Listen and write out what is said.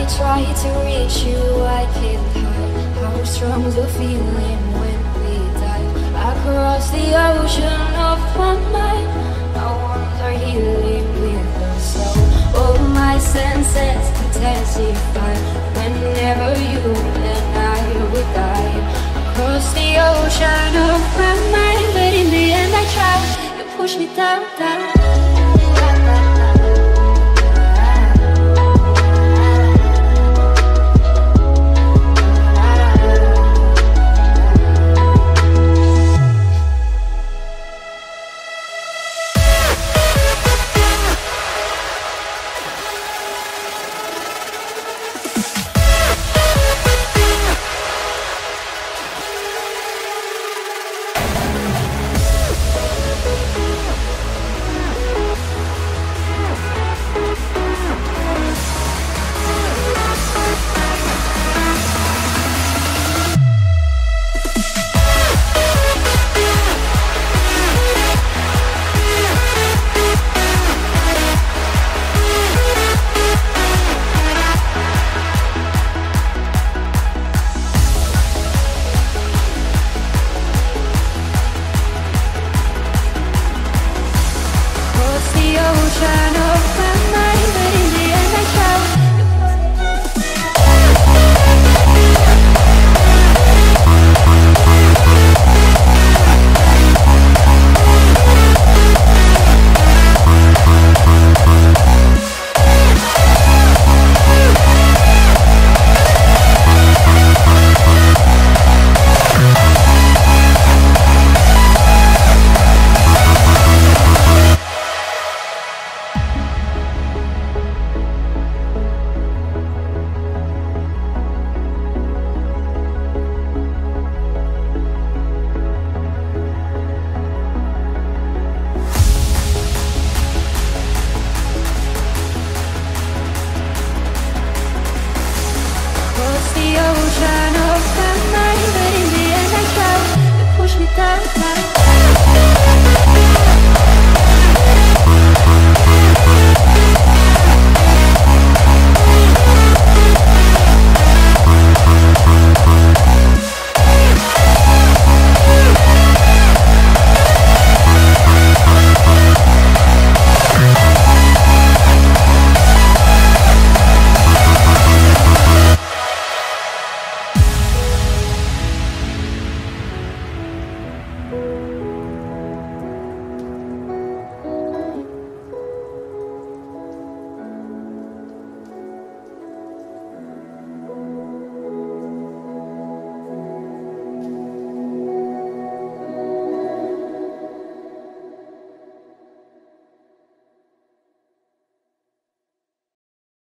try to reach you, I can't hide how strong the feeling when we dive across the ocean of my mind. My wounds are healing with the soul. All my senses intensify whenever you and I will dive across the ocean of my mind. But in the end I try, you push me down, down. Ocean of my mind, but in the end I try to push me down, down.